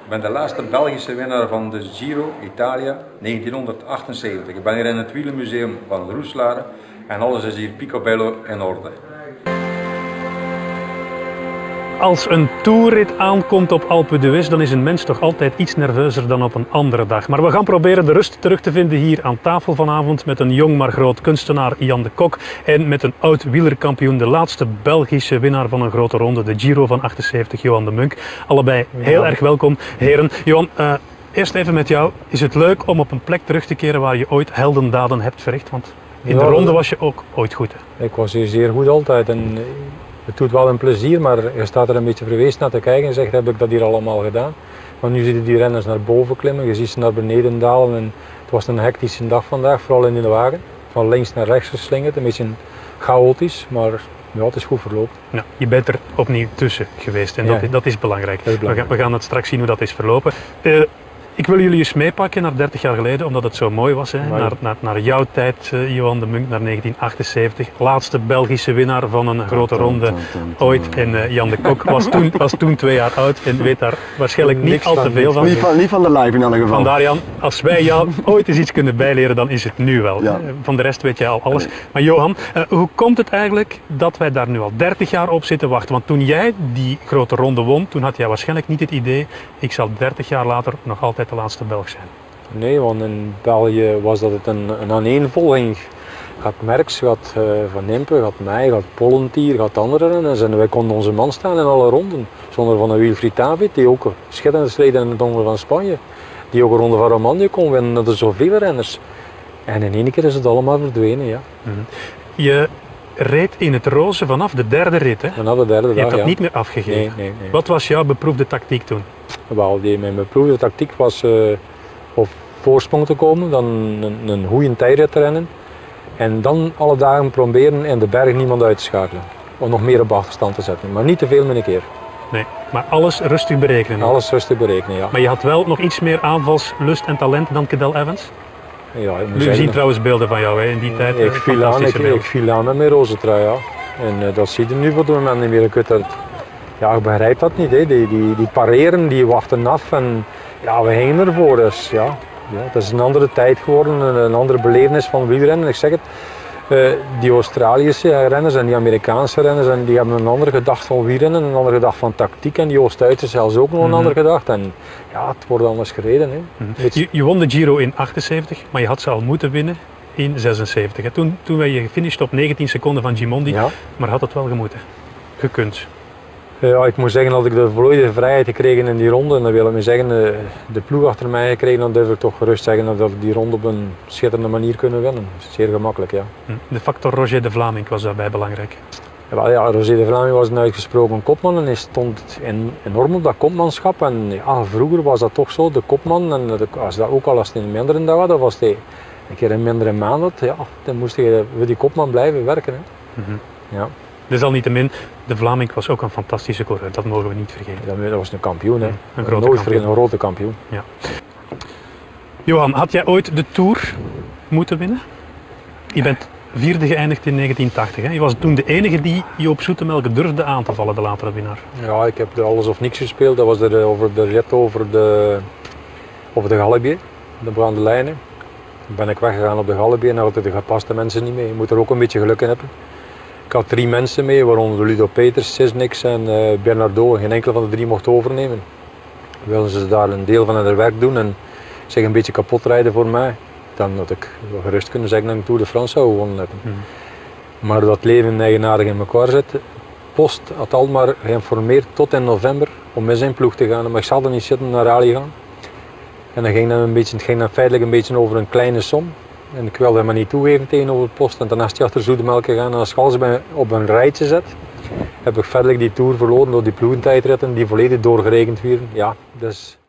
Ik ben de laatste Belgische winnaar van de Giro Italia 1978. Ik ben hier in het wielermuseum van Roeselare en alles is hier picobello in orde. Als een toerrit aankomt op Alpe d'Huez, dan is een mens toch altijd iets nerveuzer dan op een andere dag. Maar we gaan proberen de rust terug te vinden hier aan tafel vanavond met een jong maar groot kunstenaar, Jan de Kok, en met een oud wielerkampioen, de laatste Belgische winnaar van een grote ronde, de Giro van 78, Johan de Munk. Allebei heel erg welkom, heren. Johan, eerst even met jou. Is het leuk om op een plek terug te keren waar je ooit heldendaden hebt verricht? Want in de ronde was je ook ooit goed, hè? Ik was hier zeer goed altijd. En het doet wel een plezier, maar je staat er een beetje verwezen naar te kijken en zegt, heb ik dat hier allemaal gedaan? Want nu zie je die renners naar boven klimmen, je ziet ze naar beneden dalen en het was een hectische dag vandaag, vooral in de wagen. Van links naar rechts geslingerd, een beetje chaotisch, maar ja, het is goed verlopen. Nou, je bent er opnieuw tussen geweest en dat is belangrijk. Dat is belangrijk. We gaan het straks zien hoe dat is verlopen. Ik wil jullie eens meepakken naar 30 jaar geleden, omdat het zo mooi was. Hè? Naar jouw tijd, Johan de Munk, naar 1978. Laatste Belgische winnaar van een grote ronde ooit. En Jan de Kok was toen 2 jaar oud en weet daar waarschijnlijk niet al te veel van. Niet van de live in elk geval. Vandaar Jan, als wij jou ooit eens iets kunnen bijleren, dan is het nu wel. Ja. Van de rest weet jij al alles. Maar Johan, hoe komt het eigenlijk dat wij daar nu al 30 jaar op zitten wachten? Want toen jij die grote ronde won, toen had jij waarschijnlijk niet het idee, ik zal 30 jaar later nog altijd de laatste Belg zijn. Nee, want in België was dat het een aaneenvolging. Je had Merckx, je had Van Impe, je had mij, je had Pollentier, je had andere renners en wij konden onze man staan in alle ronden. Zonder van een Wilfried David, die ook schitterend streed in de ronde van Spanje. Die ook een ronde van Romandie kon winnen, dat er zoveel renners. En in één keer is het allemaal verdwenen, ja. Je reed in het roze vanaf de derde rit, hè? Vanaf de derde dag, je hebt dat ja. niet meer afgegeven. Nee. Wat was jouw beproefde tactiek toen? Wel, mijn beproefde tactiek was op voorsprong te komen, dan een goede tijdrit te rennen. En dan alle dagen proberen in de berg niemand uit te schakelen. Om nog meer op achterstand te zetten. Maar niet te veel met een keer. Nee, maar alles rustig berekenen. Alles rustig berekenen, ja. Maar je had wel nog iets meer aanvalslust en talent dan Cadel Evans? Ja, We zien trouwens beelden van jou hè, in die tijd. Ik viel aan met mijn roze trui, ja. En dat zie je nu voor het moment niet meer. Ik begrijp dat niet, hè. Die pareren, die wachten af en ja, we hingen ervoor. Dus ja, het is een andere tijd geworden, een andere belevenis van wielrennen. Ik zeg het, die Australische renners en die Amerikaanse renners, en die hebben een andere gedachte van wielrennen, een andere gedachte van tactiek. En die Oost-Duitsers zelfs ook nog een andere gedachte. En ja, het wordt anders gereden. Hè. Je won de Giro in 78, maar je had ze al moeten winnen in 76. Toen ben je gefinished op 19 seconden van Gimondi, Ja. maar had het wel gemoeten. Gekund. Ja, ik moet zeggen dat ik de volledige vrijheid gekregen in die ronde. En dat wil ik zeggen, de ploeg achter mij gekregen, dan durf ik toch gerust zeggen dat we die ronde op een schitterende manier kunnen winnen. Zeer gemakkelijk, ja. De factor Roger de Vlaming was daarbij belangrijk. Ja, Roger de Vlaming was een uitgesproken kopman en hij stond enorm op dat kopmanschap. En ja, vroeger was dat toch zo, de kopman, en ook al als hij een mindere dag had, of als hij een keer een mindere maand had, ja, dan moest hij voor die kopman blijven werken. Hè. Ja. Desalniettemin, de Vlaming was ook een fantastische coureur, dat mogen we niet vergeten. Dat was een kampioen, hè. Een grote kampioen. Een grote kampioen. Ja. Johan, had jij ooit de Tour moeten winnen? Je bent vierde geëindigd in 1980. Hè? Je was toen de enige die je op zoete melk durfde aan te vallen, de latere winnaar. Ja, ik heb de alles of niks gespeeld. Dat was over de rit over de Galibier, de brande lijnen. Dan ben ik weggegaan op de Galibier en dan hadden de gepaste mensen niet mee. Je moet er ook een beetje geluk in hebben. Ik had 3 mensen mee, waaronder Ludo Peters, Sisnix en Bernardo. Geen enkele van de 3 mocht overnemen. Wilden ze daar een deel van hun werk doen en zich een beetje kapot rijden voor mij. Dan had ik gerust kunnen zeggen dat ik Tour de France zou gewonnen hebben. Maar dat leven eigenaardig in elkaar zit. Post had al maar geïnformeerd tot in november om met zijn ploeg te gaan. Maar ik zal er niet zitten naar rally gaan. En dan ging het ging dan feitelijk een beetje over een kleine som. En ik wilde hem maar niet toegeven tegenover het Post. En daarna is hij achter Zoetemelk gegaan. En als alles mij op een rijtje zet, heb ik feitelijk die Tour verloren door die ploegentijdritten die volledig doorgerekend werden. Ja, dus